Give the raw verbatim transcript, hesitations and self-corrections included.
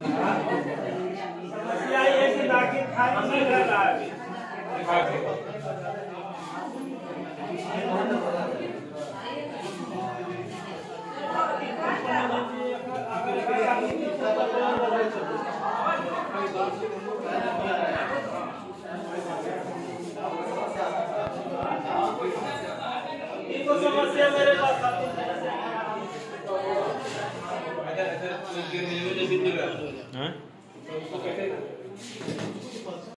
समस्या ये कि दाखिल खाली नहीं कर रहा है। इनको समस्या मेरे पास आती है।